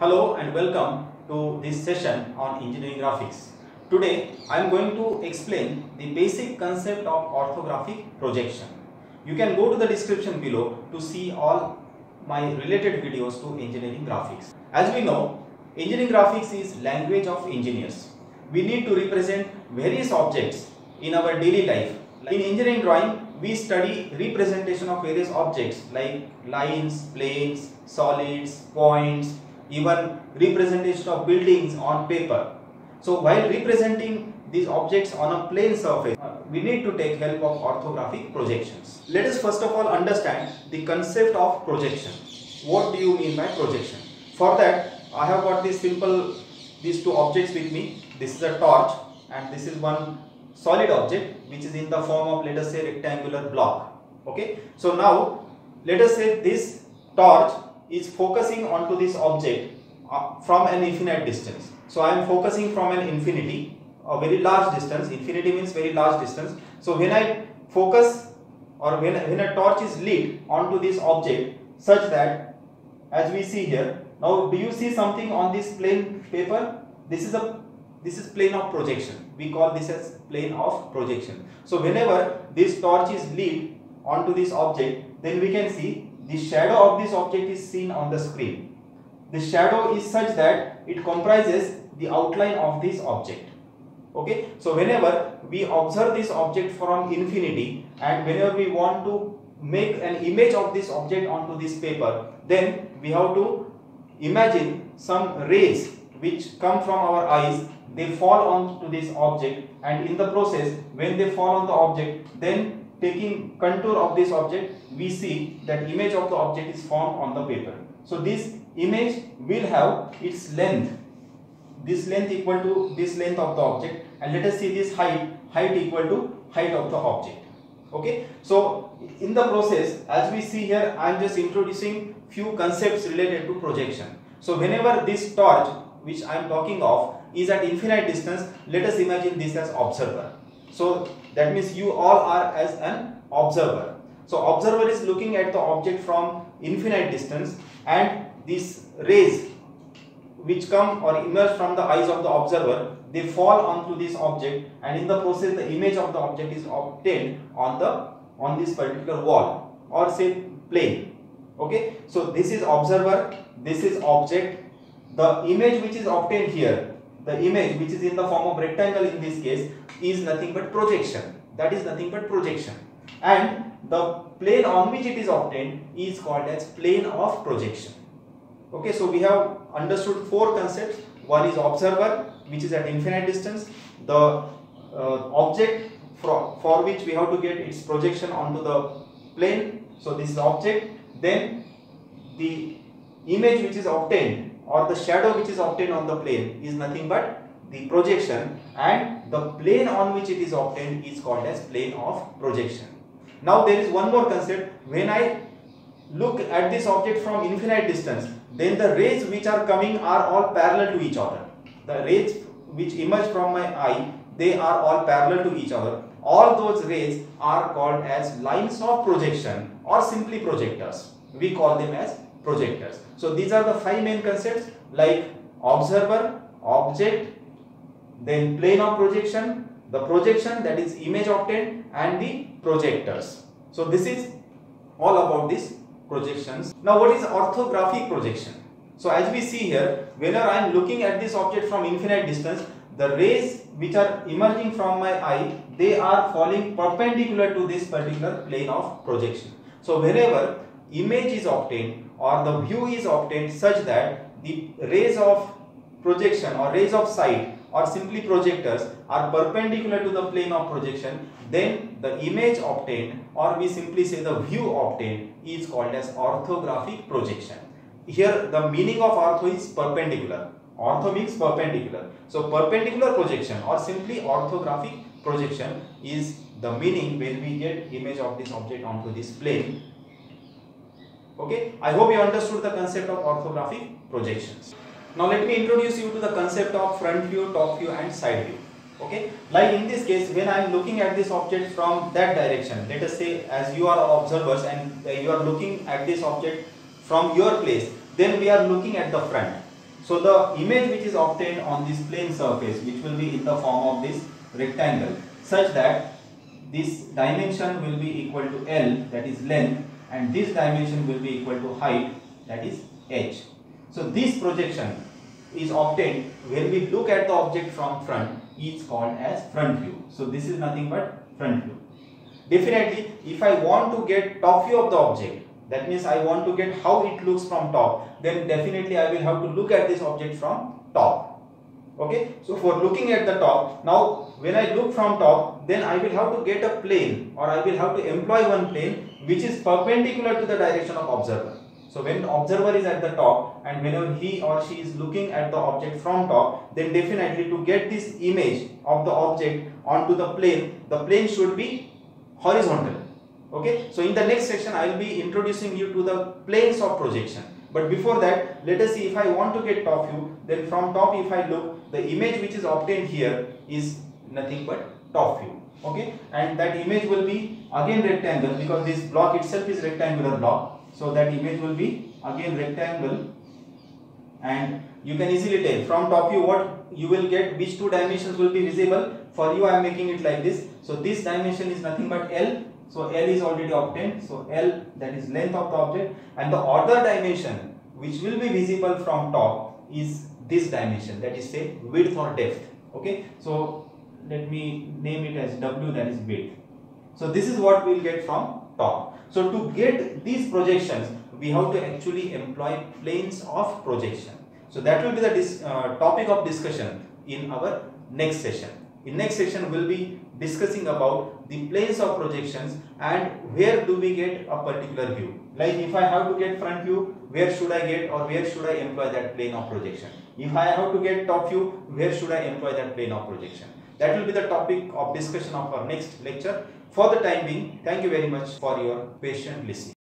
Hello and welcome to this session on engineering graphics. Today I am going to explain the basic concept of orthographic projection. You can go to the description below to see all my related videos to engineering graphics. As we know, engineering graphics is language of engineers. We need to represent various objects in our daily life. In engineering drawing, we study representation of various objects like lines, planes, solids, points, even representation of buildings on paper. So while representing these objects on a plane surface, we need to take help of orthographic projections. Let us first of all understand the concept of projection. What do you mean by projection? For that, I have got these two objects with me. This is a torch and this is one solid object which is in the form of, let us say, rectangular block. Okay, so now let us say this torch is focusing onto this object from an infinite distance. So I am focusing from an infinity, a very large distance. Infinity means very large distance. So when I focus, or when a torch is lit onto this object such that, as we see here, now do you see something on this plane paper? This is plane of projection. We call this as plane of projection. So whenever this torch is lit onto this object, then we can see the shadow of this object is seen on the screen. The shadow is such that it comprises the outline of this object. Okay, so whenever we observe this object from infinity and whenever we want to make an image of this object onto this paper, then we have to imagine some rays which come from our eyes. They fall onto this object, and in the process, when they fall on the object, then taking contour of this object, we see that image of the object is formed on the paper. So this image will have its length, this length equal to this length of the object, and let us see this height equal to height of the object. Okay, so in the process, as we see here, I am just introducing few concepts related to projection. So whenever this torch which I am talking of is at infinite distance, let us imagine this as observer. So that means you all are as an observer. So observer is looking at the object from infinite distance, and these rays which come or emerge from the eyes of the observer, they fall onto this object, and in the process the image of the object is obtained on this particular wall or say plane. Okay, so this is observer, this is object. The image which is obtained here, the image which is in the form of rectangle in this case, is nothing but projection. That is nothing but projection. And the plane on which it is obtained is called as plane of projection. Okay, so we have understood four concepts. One is observer, which is at infinite distance. The object for which we have to get its projection onto the plane. So this is object. Then the image which is obtained, or the shadow which is obtained on the plane, is nothing but the projection, and the plane on which it is obtained is called as plane of projection. Now there is one more concept. When I look at this object from infinite distance, then the rays which are coming are all parallel to each other. The rays which emerge from my eye, they are all parallel to each other. All those rays are called as lines of projection or simply projectors. We call them as projectors. So these are the five main concepts, like observer, object, then plane of projection, the projection, that is image obtained, and the projectors. So this is all about these projections. Now what is orthographic projection? So as we see here, whenever I am looking at this object from infinite distance, the rays which are emerging from my eye, they are falling perpendicular to this particular plane of projection. So whenever image is obtained or the view is obtained such that the rays of projection or rays of sight or simply projectors are perpendicular to the plane of projection, then the image obtained, or we simply say the view obtained, is called as orthographic projection. Here the meaning of ortho is perpendicular. Ortho means perpendicular. So perpendicular projection or simply orthographic projection is the meaning when we get image of this object onto this plane. Okay, I hope you understood the concept of orthographic projections. Now let me introduce you to the concept of front view, top view and side view. Okay, like in this case, when I am looking at this object from that direction, let us say as you are observers and you are looking at this object from your place, then we are looking at the front. So the image which is obtained on this plane surface, which will be in the form of this rectangle, such that this dimension will be equal to L, that is length, and this dimension will be equal to height, that is h. So this projection is obtained when we look at the object from front, is called as front view. So this is nothing but front view. Definitely, if I want to get top view of the object, that means I want to get how it looks from top, then definitely I will have to look at this object from top. Okay, so for looking at the top, now when I look from top, then I will have to get a plane, or I will have to employ one plane which is perpendicular to the direction of observer. So when observer is at the top and whenever he or she is looking at the object from top, then definitely to get this image of the object onto the plane should be horizontal. Okay, so in the next section I will be introducing you to the planes of projection. But before that, let us see, if I want to get top view, then from top if I look, the image which is obtained here is nothing but top view. Okay, and that image will be again rectangle, because this block itself is rectangular block. So that image will be again rectangle, and you can easily tell from top view what you will get, which two dimensions will be visible. For you I am making it like this. So this dimension is nothing but L. So L is already obtained. So L, that is length of the object, and the other dimension which will be visible from top is this dimension, that is say width or depth. Okay, so let me name it as W, that is width. So this is what we will get from top. So to get these projections, we have to actually employ planes of projection. So that will be the topic of discussion in our next session. In next section we will be discussing about the planes of projections and where do we get a particular view. Like if I have to get front view, where should I get, or where should I employ that plane of projection? If I have to get top view, where should I employ that plane of projection? That will be the topic of discussion of our next lecture. For the time being, thank you very much for your patient listening.